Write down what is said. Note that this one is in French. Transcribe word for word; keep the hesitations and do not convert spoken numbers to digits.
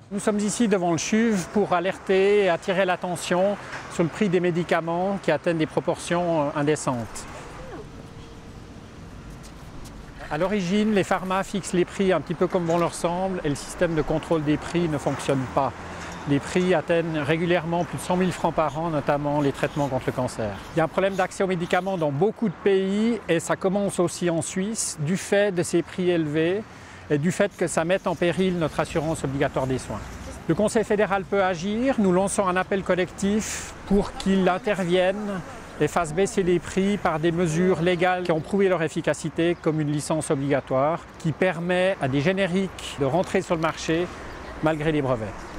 Nous sommes ici devant le C H U V pour alerter et attirer l'attention sur le prix des médicaments qui atteignent des proportions indécentes. À l'origine, les pharma fixent les prix un petit peu comme bon leur semble et le système de contrôle des prix ne fonctionne pas. Les prix atteignent régulièrement plus de cent mille francs par an, notamment les traitements contre le cancer. Il y a un problème d'accès aux médicaments dans beaucoup de pays et ça commence aussi en Suisse du fait de ces prix élevés et du fait que ça mette en péril notre assurance obligatoire des soins. Le Conseil fédéral peut agir. Nous lançons un appel collectif pour qu'il intervienne et fasse baisser les prix par des mesures légales qui ont prouvé leur efficacité, comme une licence obligatoire qui permet à des génériques de rentrer sur le marché malgré les brevets.